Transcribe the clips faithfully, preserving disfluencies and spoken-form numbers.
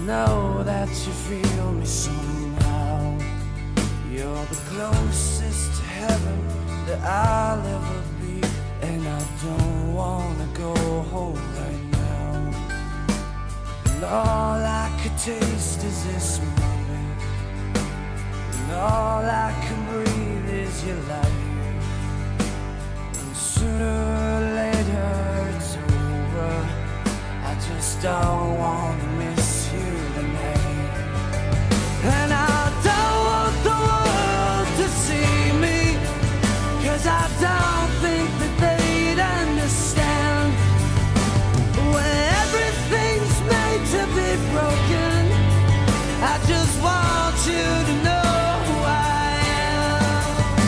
know that you feel me somehow. You're the closest to heaven that I'll ever be, and I don't wanna go home right now. And all I could taste is this moment, and all I can breathe is your light. And sooner or later it's over. I just don't wanna miss you tonight. And I don't want the world to see me, 'cause I don't think that they'd understand. When everything's made to be broken, I just want you to know who I am.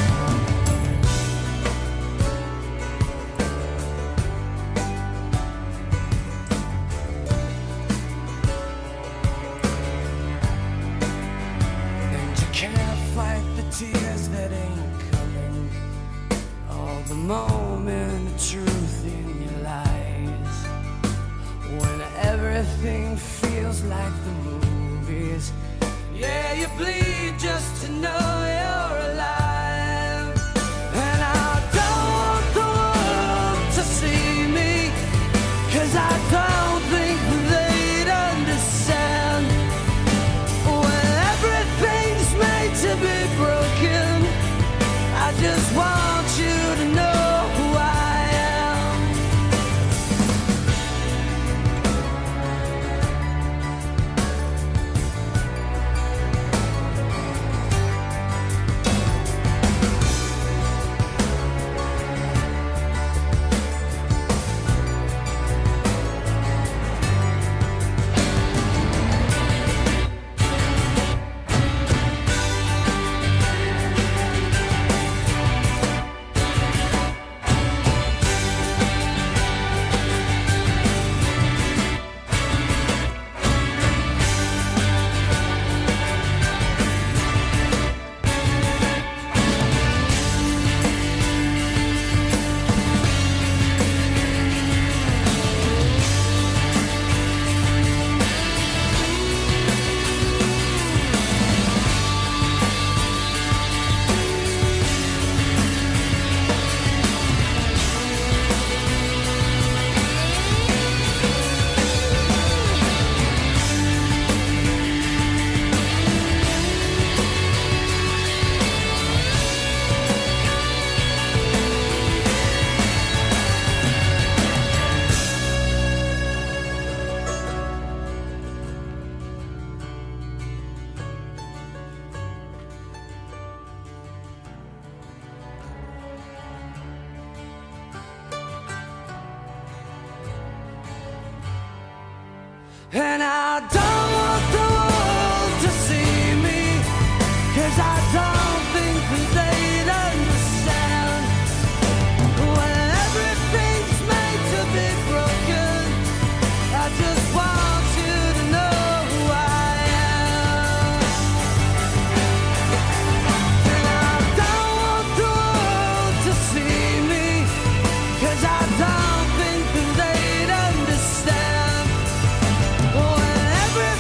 And you can't fight the tears that ain't coming, all the moment of truth in your lies. When everything feels like the movies, yeah, you bleed just to know you're alive. And I don't want the world to see me, 'cause I don't think they'd understand. When everything's made to be broken, I just want you to know who I am. And I don't want the world to see me, 'cause I don't think that they'd understand. When everything's made to be broken, I just want you to know who I am. And I don't want the world to see me, 'cause I don't think that they'd understand. When every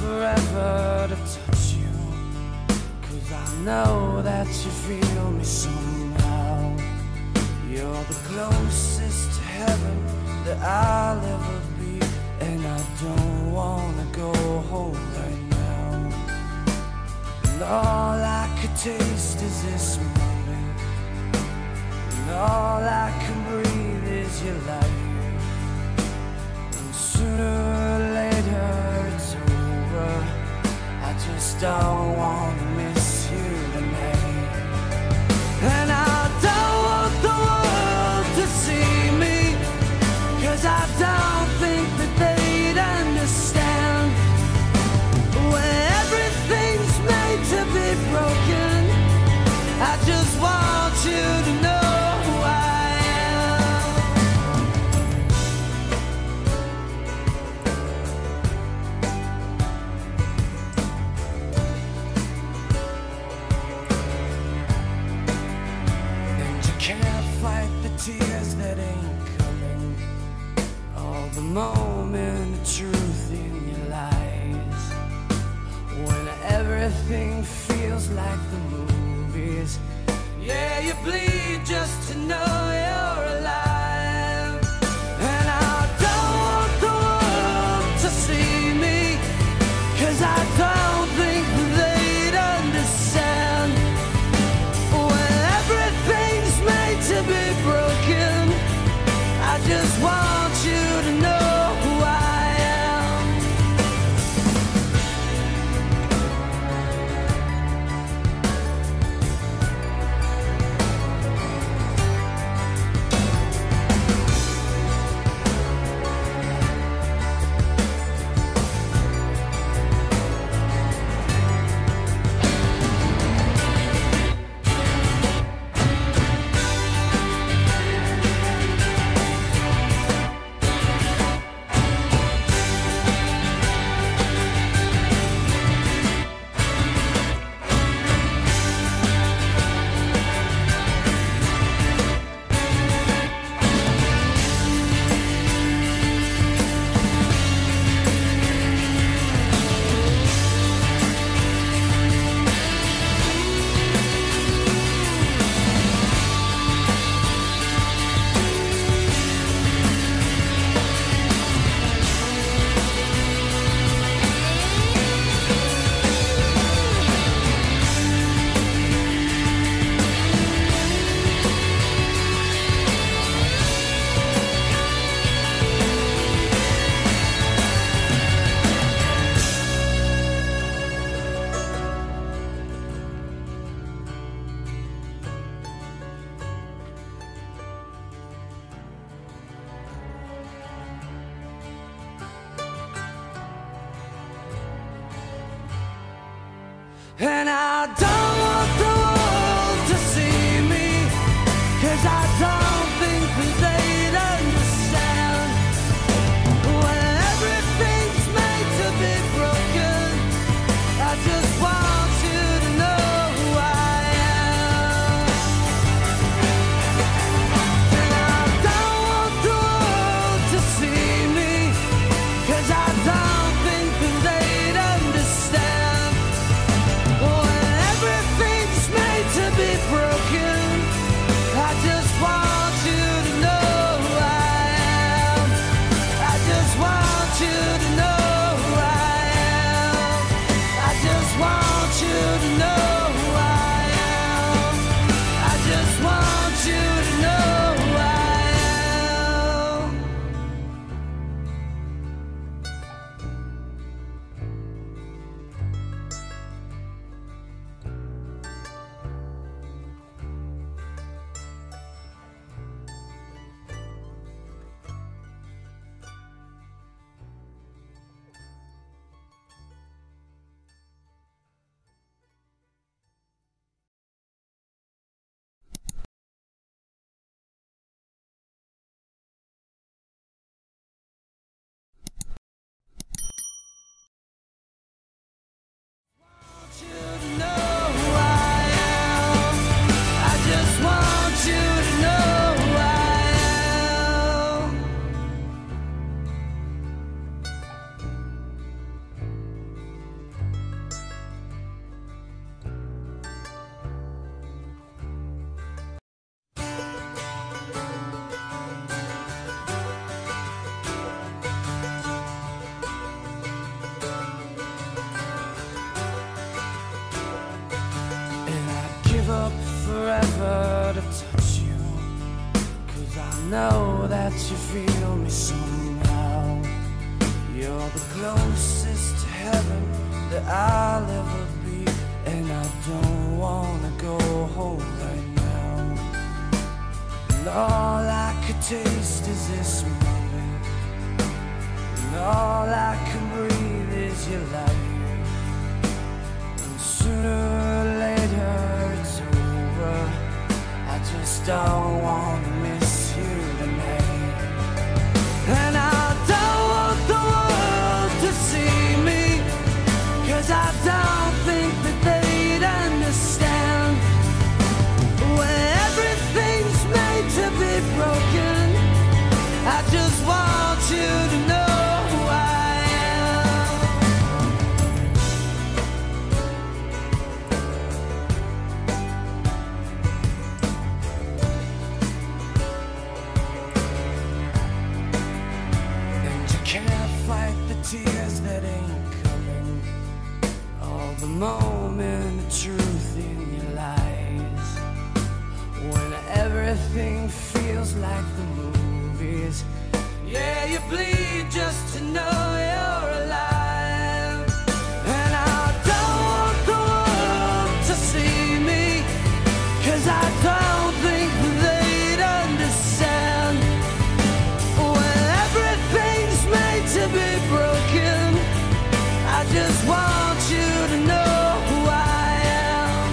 forever to touch you, 'cause I know that you feel me somehow. You're the closest to heaven that I'll ever be, and I don't wanna go home right now. And all I could taste is this moment, and all I can breathe is your light. And sooner or later it's over, I just don't wanna miss you tonight. And I don't want the world to see me, 'cause I don't think that they'd understand. When everything's made to be broken, I just want you to know who I am. And you can't fight the tears that ain't coming, all the moment of truth in your lies. When everything feels like the movies, yeah, you bleed just to know you're alive. And I don't want the world to see me, 'cause I don't think they'd understand. When everything's made to be broken, I just want you to know who I am. And I don't want the world to see me, 'cause I don't think that they'd understand. When everything's made to be broken, I just want you to know who I am. And I don't want the world to see me, 'cause I don't think that they'd understand. When everything's made to be broken, I just want prefer to touch you, 'cause I know that you feel me somehow. You're the closest to heaven that I'll ever be, and I don't wanna go home right now. And all I could taste is this moment, and all I can breathe is your light. And sooner or later it's over, I just don't wanna miss you tonight. And I don't want the world to see me, 'cause I don't think that they'd understand. When everything's made to be broken, I just want you to know who I am. And you can't fight the tears that ain't coming, all the moment of truth in your lies. When everything feels like the movies, yeah, you bleed just to know you're alive. And I don't want the world to see me, 'cause I don't think they'd understand. When everything's made to be broken, I just want you to know who I am.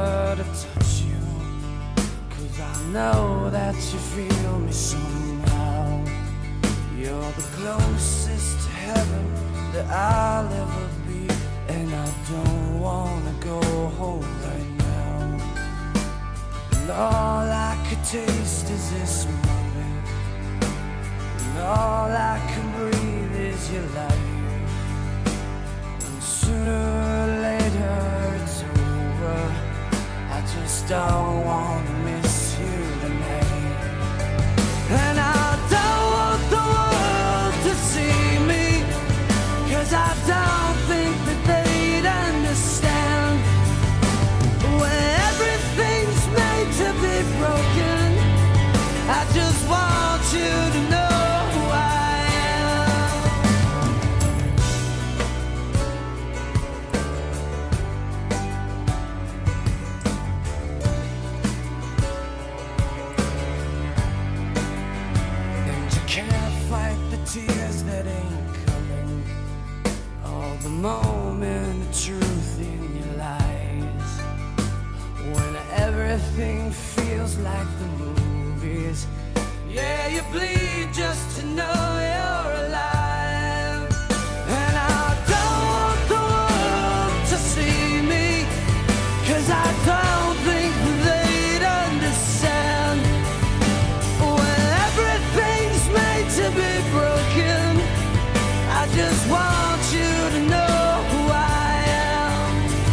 never to touch you, 'cause I know that you feel me somehow. You're the closest to heaven that I'll ever be, and I don't wanna go home right now. And all I could taste is this moment, and all I can breathe is your light. And sooner or later it's over, I just don't wanna miss you tonight. And I don't want the world to see me, 'cause I don't think that they'd understand. When everything's made to be broken, I just want you to know who I am. And you can't fight the tears that ain't coming, all the moment of truth in your lies. When everything feels like the movies, yeah, you bleed just to know you're alive. And I don't want the world to see me, 'cause I don't think they'd understand. When everything's made to be broken, I just want you to know who I am.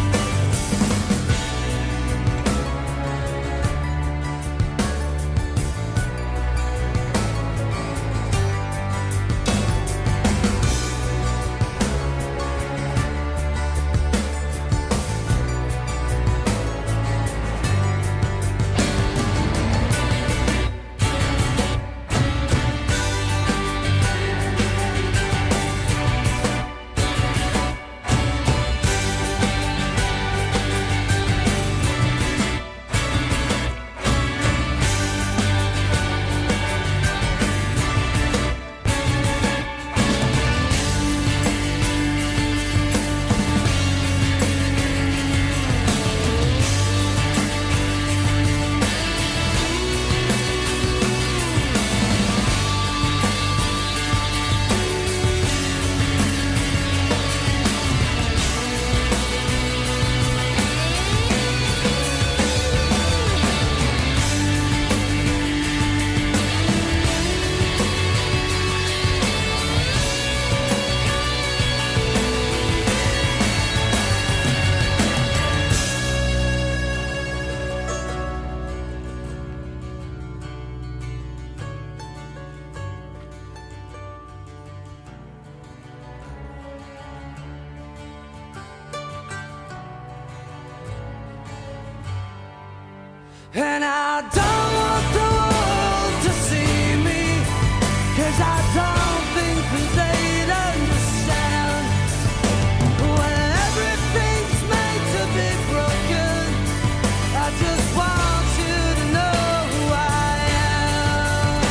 And I don't want the world to see me, 'cause I don't think that they'd understand. When everything's made to be broken, I just want you to know who I am.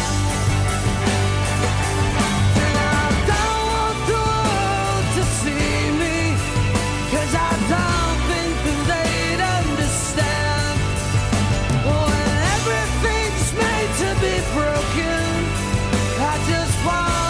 And I don't want the world to see me, 'cause I don't think that they'd understand. When everything's made to be broken, I just want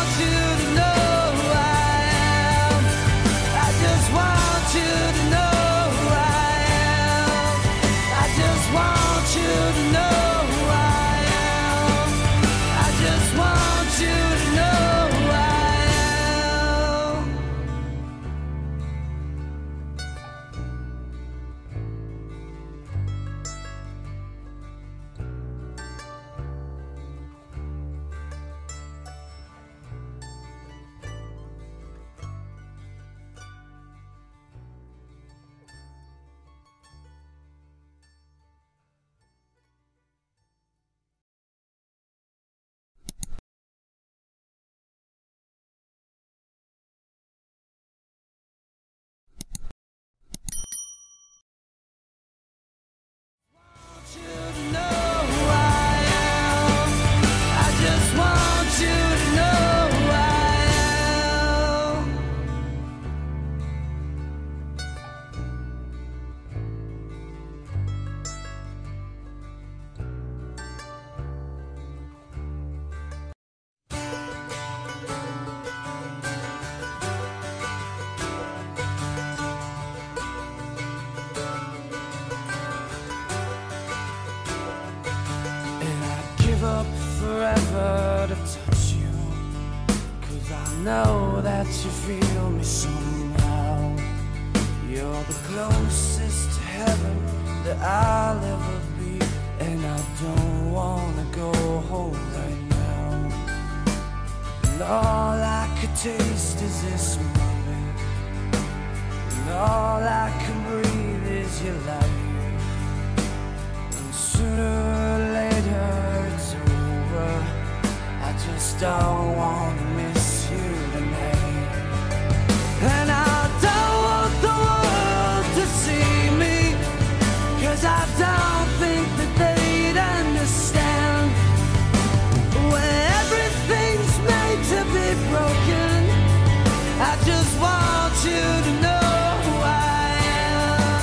forever to touch you, 'cause I know that you feel me somehow. You're the closest to heaven that I'll ever be, and I don't wanna go home right now. And all I could taste is this moment, and all I can breathe is your light. And sooner or later it's over, I just don't wanna miss you tonight. And I don't want the world to see me, 'cause I don't think that they'd understand. When everything's made to be broken, I just want you to know who I am.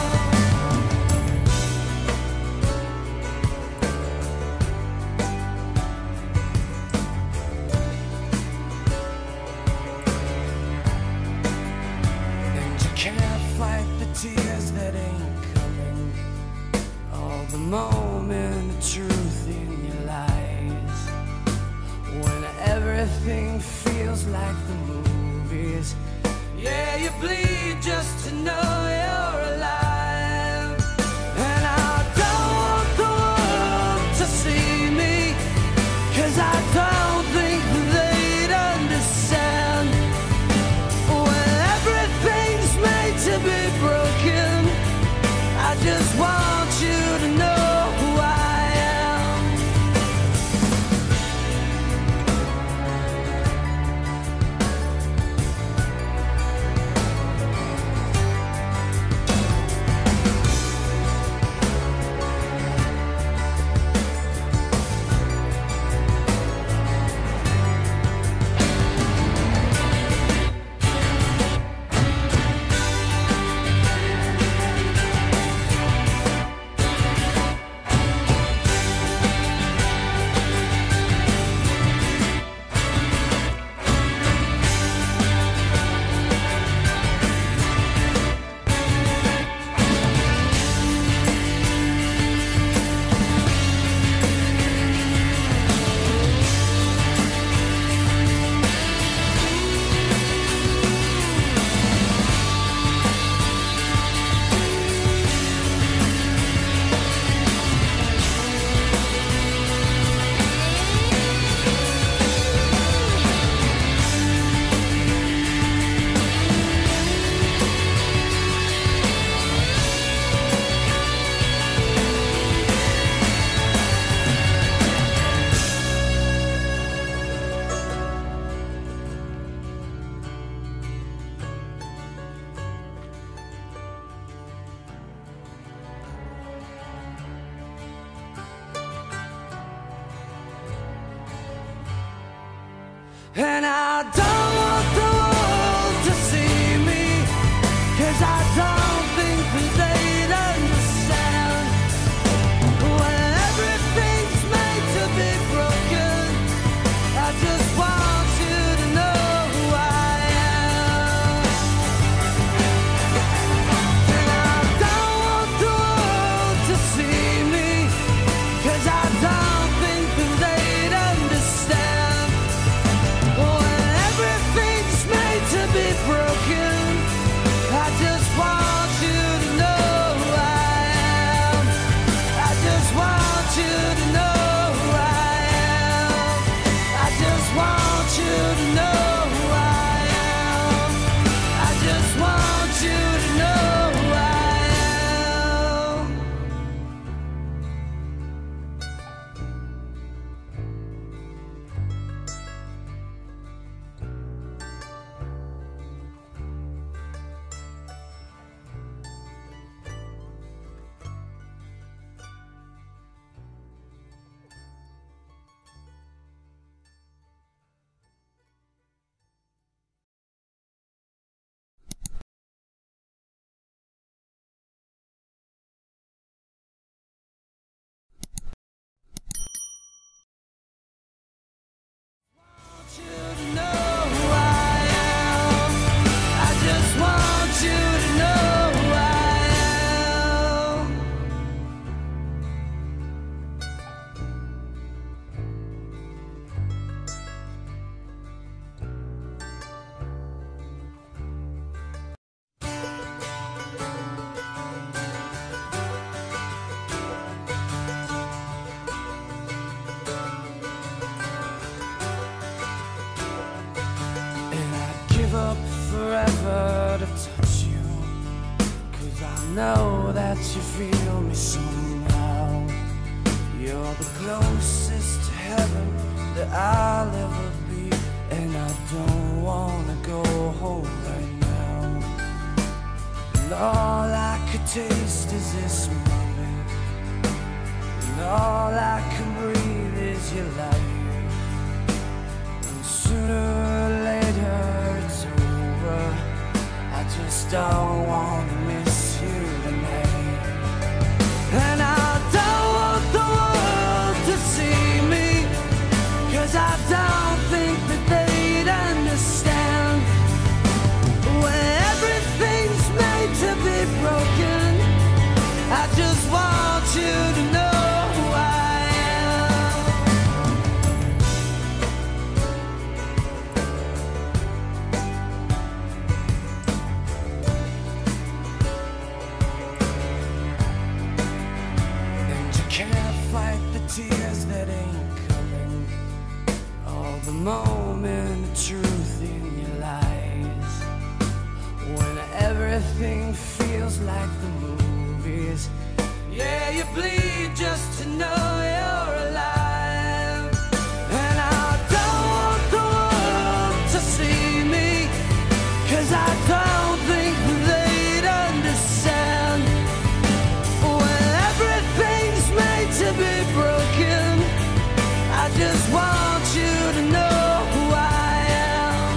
And you can't fight the tears that ain't coming, all the moment of truth in your lies. When everything feels like the movies, yeah, you bleed just to know you're alive. And I don't want the world to see me, 'cause I don't think they'd understand. When everything's made to be broken, I just want you to know who I am. And I don't want the world to see me, 'cause I don't think that they'd understand. When everything's made to be broken, I just want you to know who I am. And I don't want the world to see me, 'cause I don't think that they'd understand. When every forever to touch you, 'cause I know that you feel me somehow. You're the closest to heaven that I'll ever be, and I don't wanna go home right now. And all I could taste is this moment, and all I can breathe is your life. And sooner or later it's over, I just don't wanna miss you tonight. And I don't want the world to see me, 'cause I don't think that they'd understand. When everything's made to be broken, I just want you to know who I am. And you can't fight the tears that ain't coming, all the moment of truth in your lies. When everything feels like the movies, yeah, you bleed just to know you're alive. And I don't want the world to see me, 'cause I don't think they'd understand. When everything's made to be broken, I just want you to know who I am.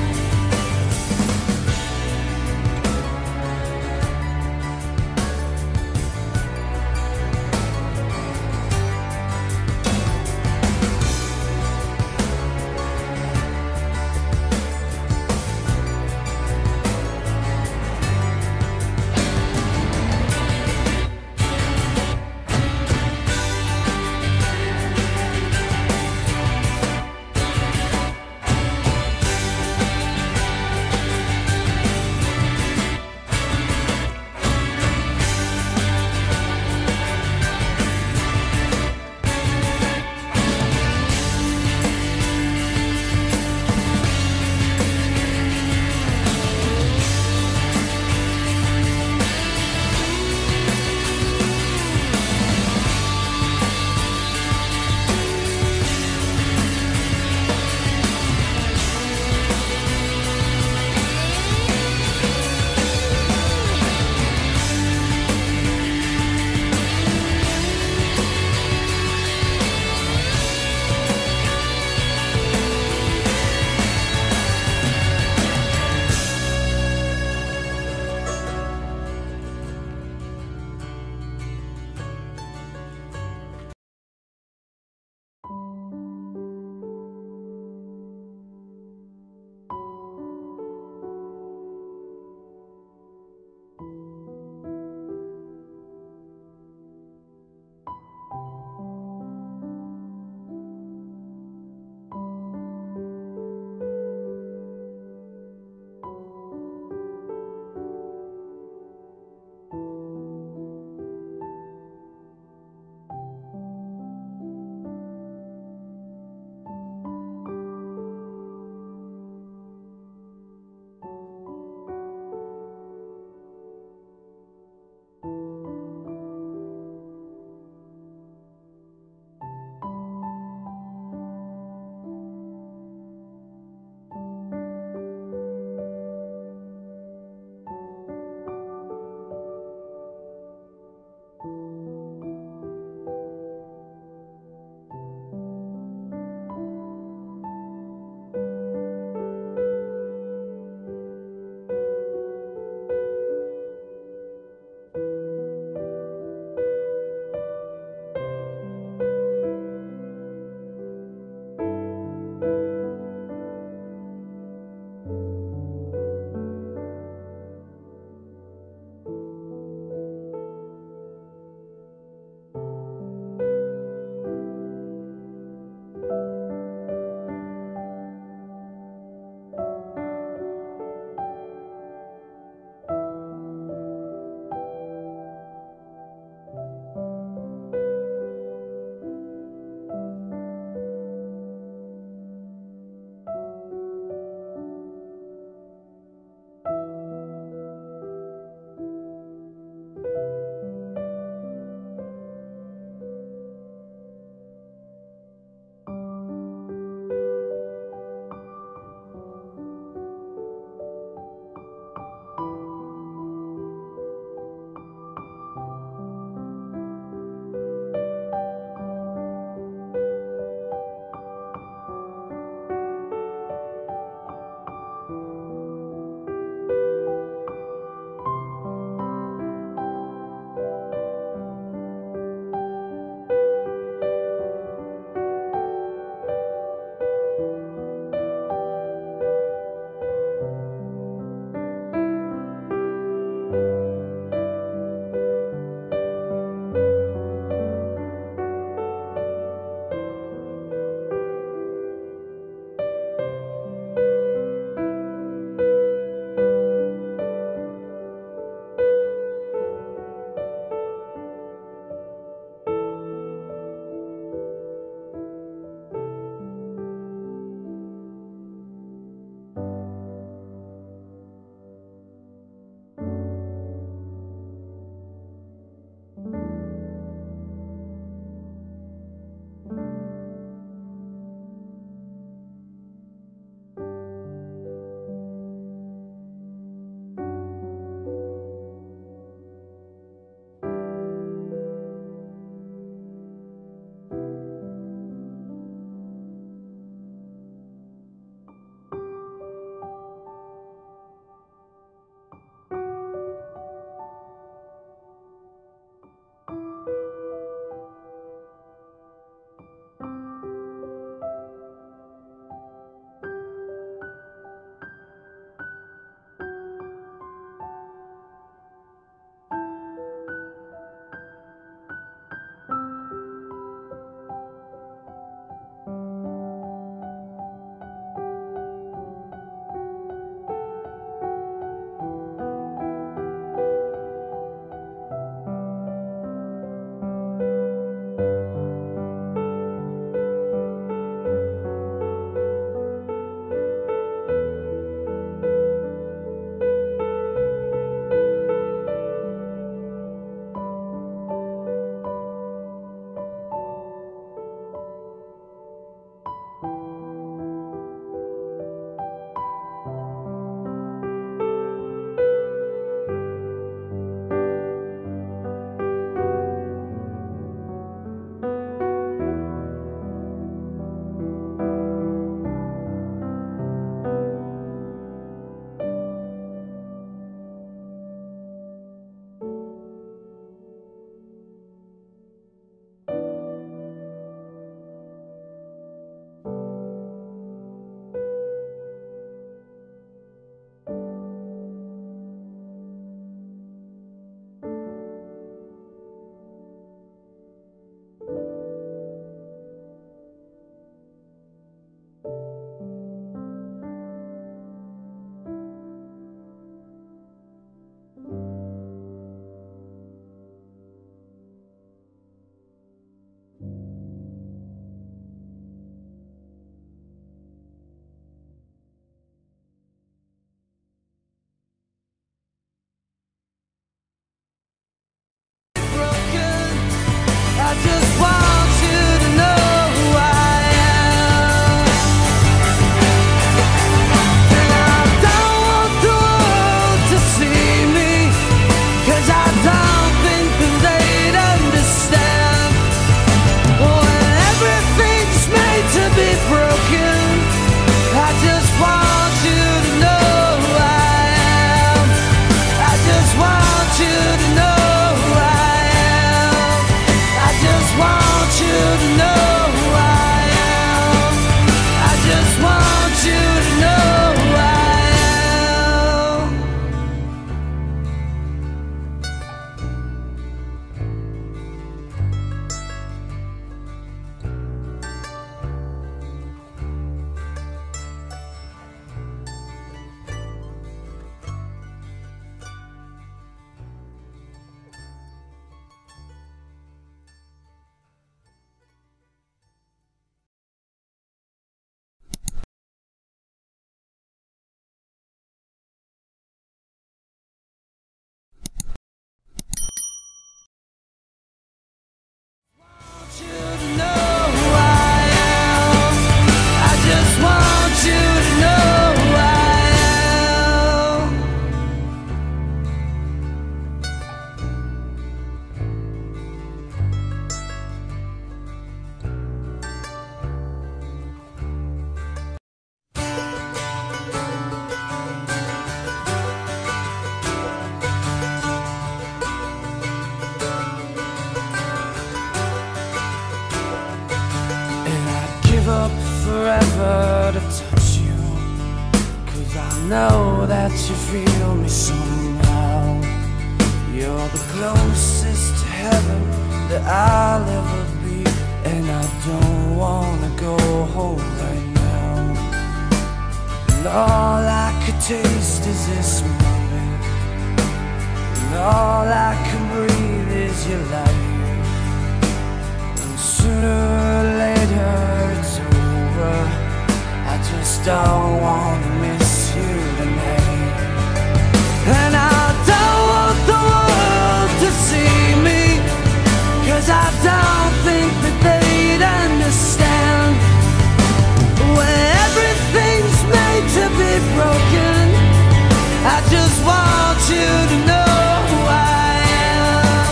forever to touch you, 'cause I know that you feel me somehow. You're the closest to heaven that I'll ever be, and I don't wanna go home right now. And all I could taste is this moment, and all I can breathe is your light. And sooner or later it's over, I just don't wanna miss you tonight. And I don't want the world to see me, 'cause I don't think that they'd understand. When everything's made to be broken, I just want you to know who I am.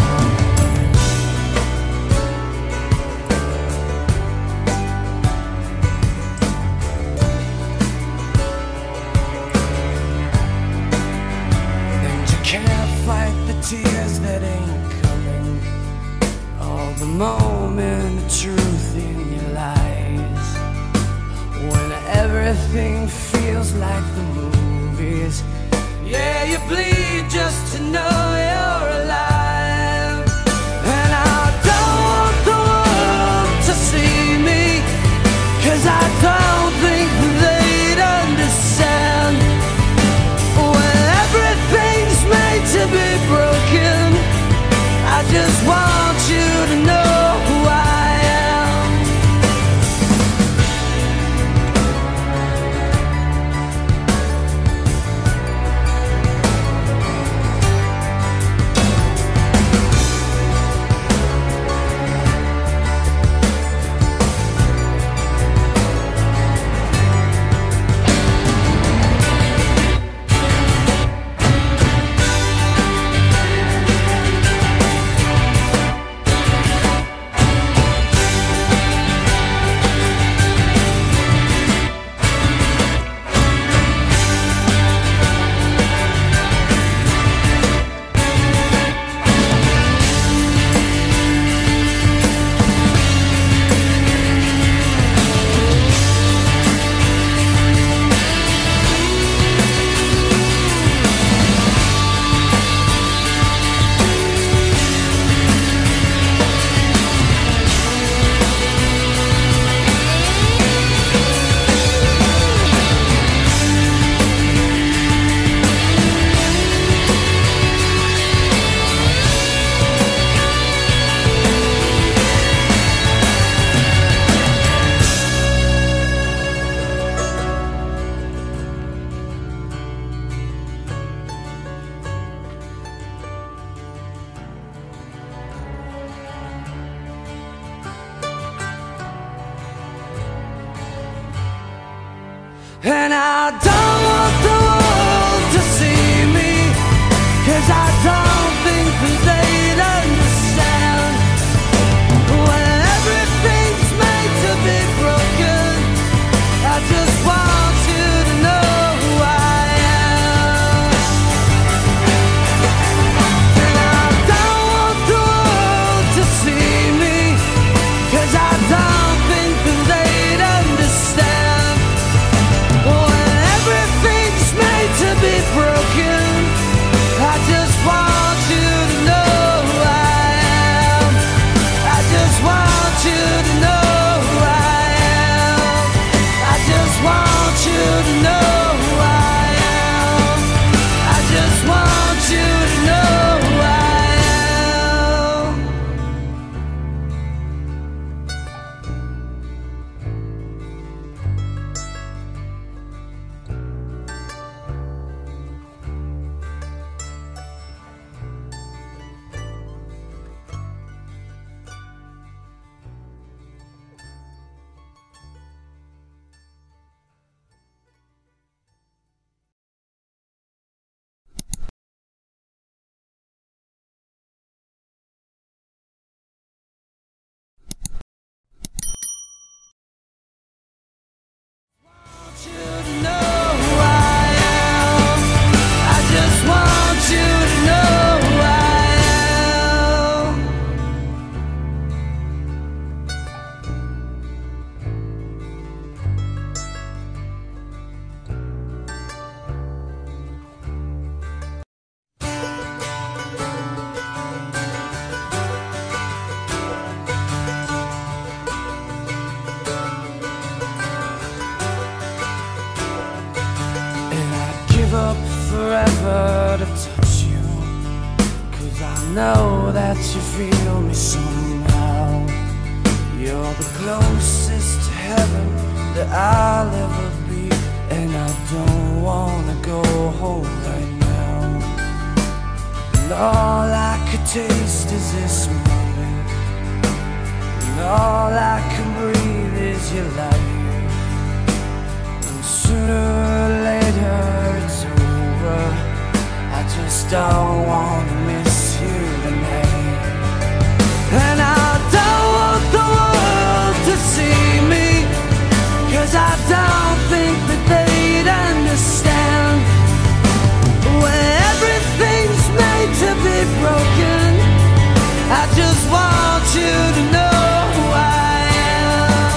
And you can't fight the tears that ain't coming, all the moment of truth in your lies. When everything feels like the movies, yeah, you bleed just to know you're alive. And I don't want the world to see me, 'cause I don't think they'd understand. When everything's made to be broken, I just want you to know who I am. And I don't want the world to see me, 'cause I don't think that they'd understand. When everything's made to be broken, I just want you to know who I am. And I don't want the world to see me, 'cause I don't think that they'd understand. When every forever to touch you, 'cause I know that you feel me somehow. You're the closest to heaven that I'll ever be, and I don't wanna go home right now. And all I could taste is this moment, and all I can breathe is your light. And sooner or later it's over, I just don't wanna miss you tonight. And I don't want the world to see me, 'cause I don't think that they'd understand. When everything's made to be broken, I just want you to know who I am.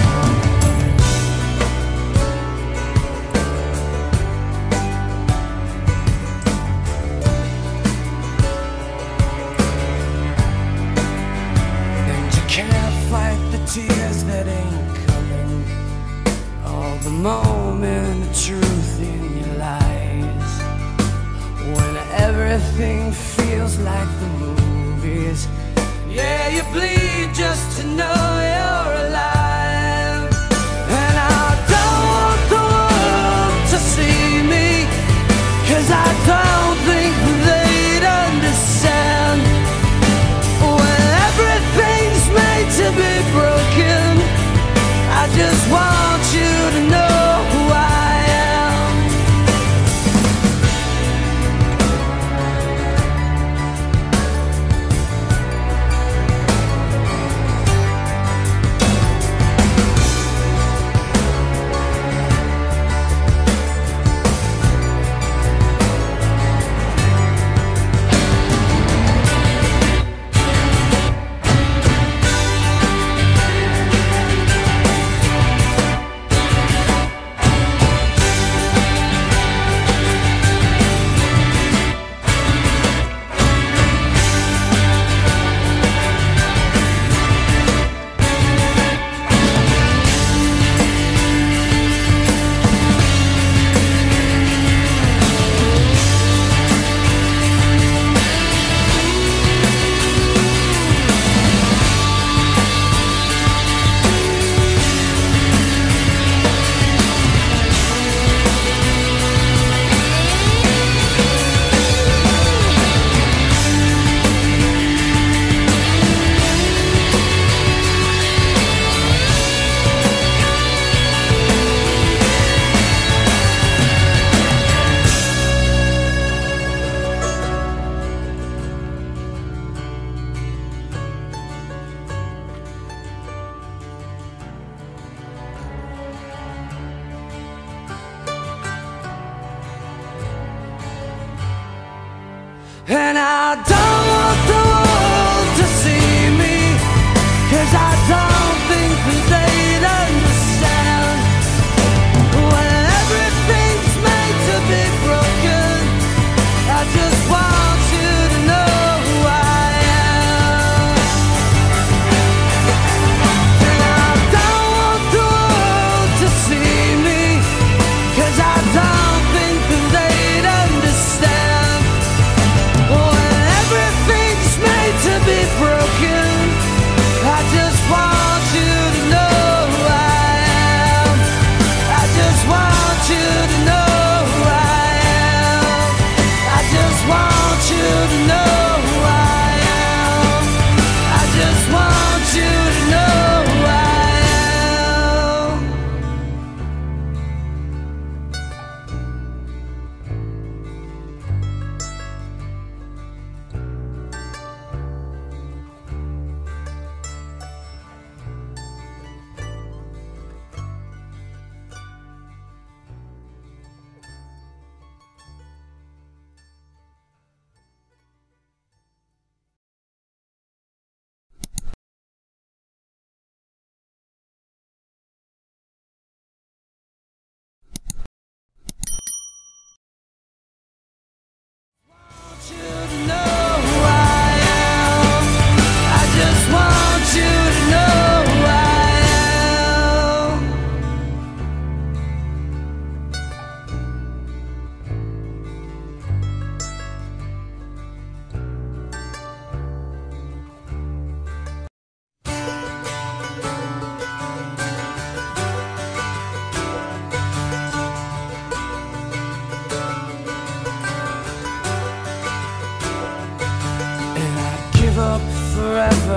And you can't fight the tears that ain't coming, all the moment of truth in your lies. When everything feels like the movies, yeah, you bleed just to know you're alive. And I don't want the world to see me, 'cause I don't think they'd understand. When everything's made to be broken, I just want you to know who I am.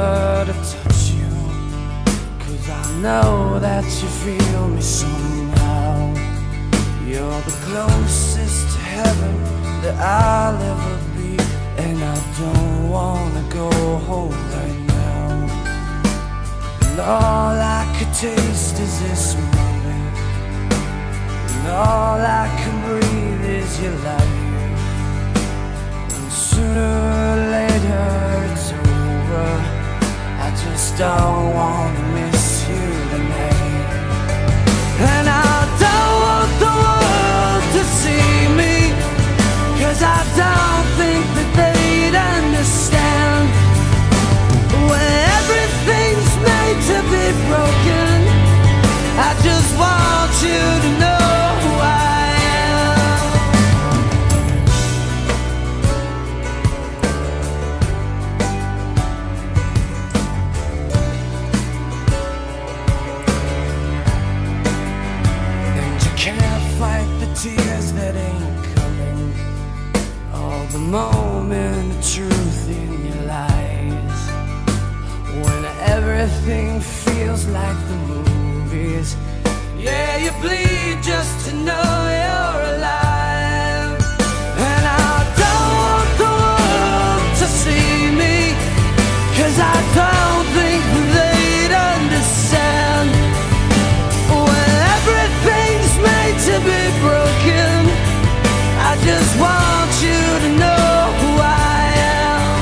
eager to touch you, 'cause I know that you feel me somehow. You're the closest to heaven that I'll ever be, and I don't wanna go home right now. And all I could taste is this moment, and all I can breathe is your light. And sooner or later it's over, I just don't wanna miss you tonight. And I don't want the world to see me, 'cause I don't think that they'd understand. When everything's made to be broken, I just want you to know who I am. And you can't fight the tears that ain't coming, all the moment of truth in your lies. When everything feels like the movies, yeah, you bleed just to know you're alive. And I don't want the world to see me, 'cause I don't think they'd understand. When everything's made to be broken, I just want you to know who I am.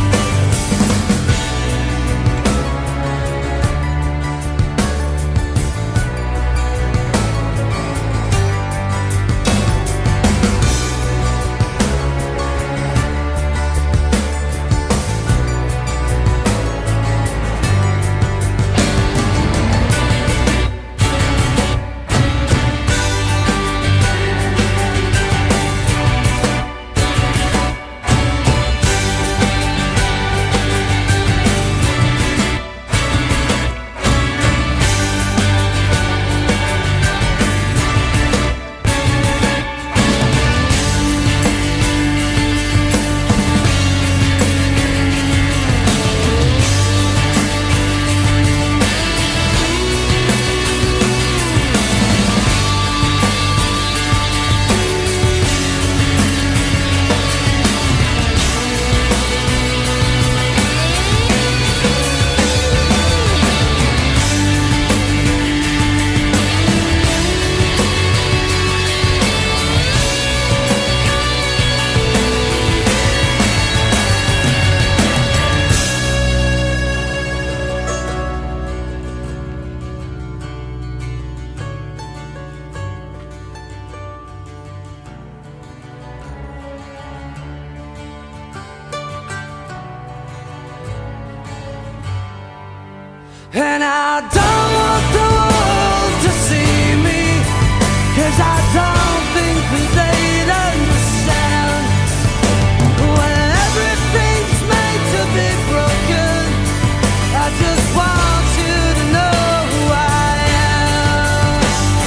And I don't want the world to see me, 'cause I don't think that they'd understand. When everything's made to be broken, I just want you to know who I am.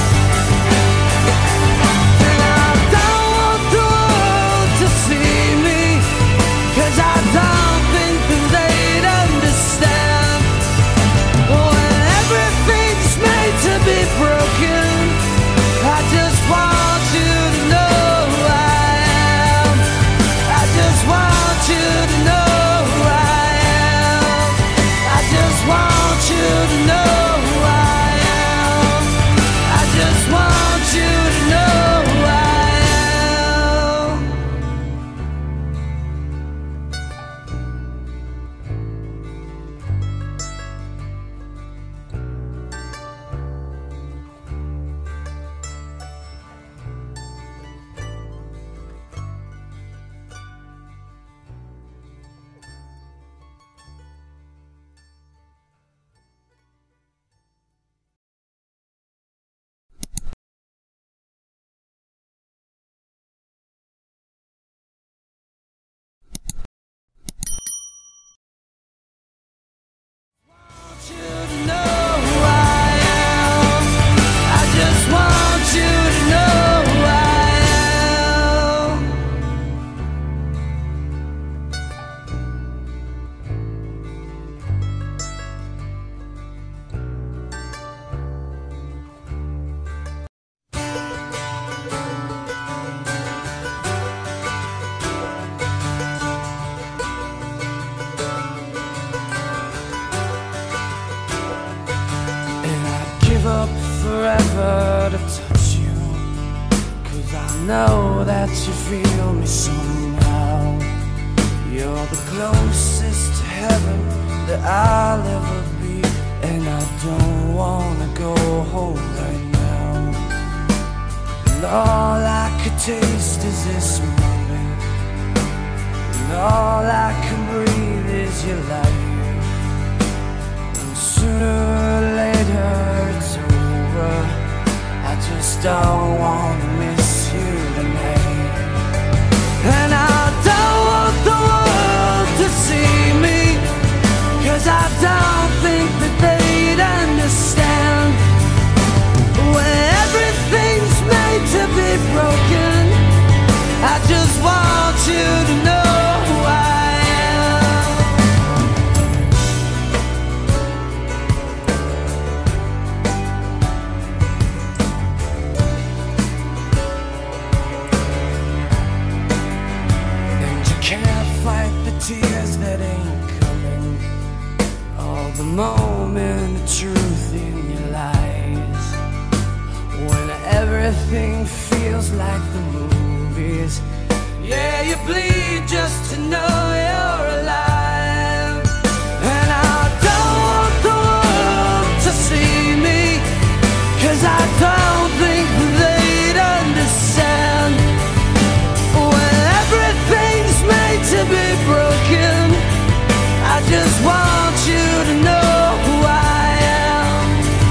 And I don't want the world to see me, 'cause I don't think that they'd understand. When everything up forever to touch you, 'cause I know that you feel me somehow. You're the closest to heaven that I'll ever be, and I don't wanna go home right now. And all I could taste is this moment, and all I can breathe is your light. And sooner or later it's over, I just don't wanna miss you tonight. And I don't want the world to see me, 'cause I don't think that they'd understand. When everything's made to be broken, I just want you to know who I am. And you can't fight the tears that ain't coming, all the moment of truth in your lies. When everything feels like the movies, yeah, you bleed just to know you're alive. And I don't want the world to see me, 'cause I don't think they'd understand. When everything's made to be broken, I just want you to know who I am.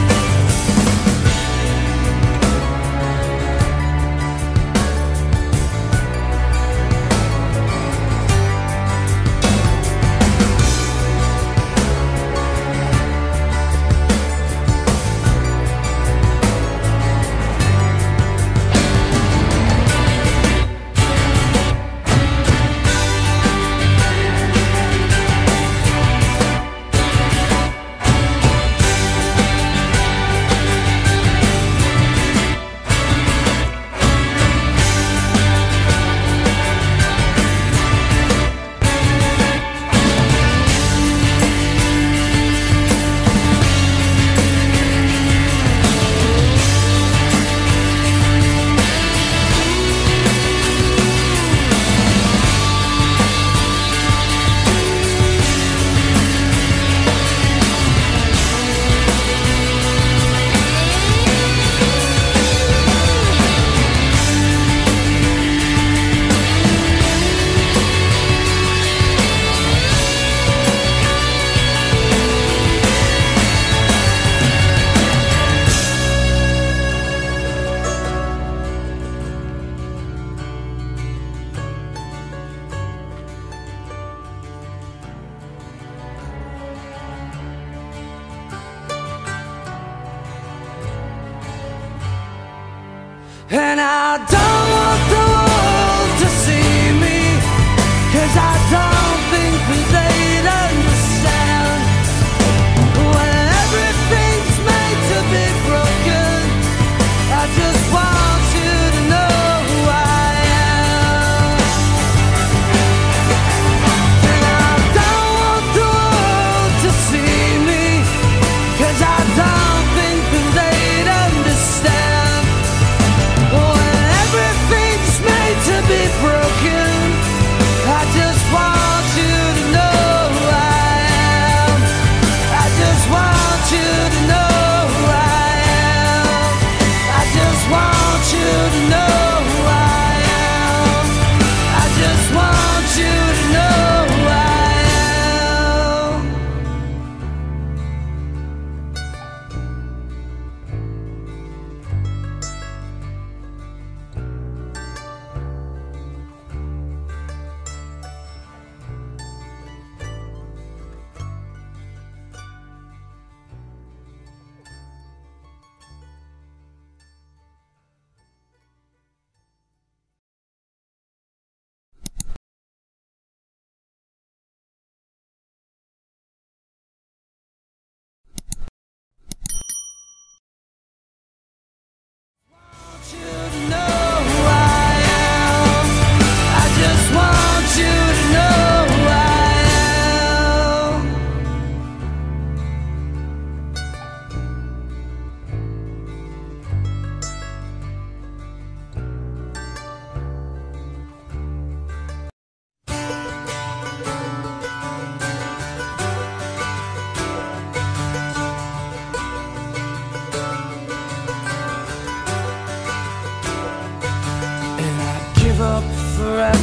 And I don't want the world to see me, 'cause I don't think that they'd understand. When everything's made to be broken, I just want you to know who I am. And I don't want the world to see me, 'cause I don't think that they'd understand. When everything's made to be broken, I just want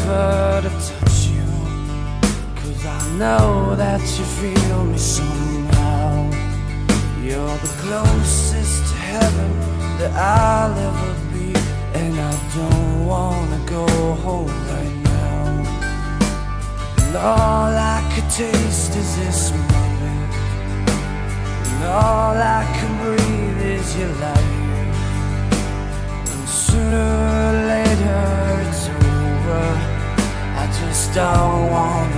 never to touch you, 'cause I know that you feel me somehow. You're the closest to heaven that I'll ever be, and I don't wanna go home right now. And all I could taste is this moment, and all I can breathe is your light. And sooner or later it's over, I just don't wanna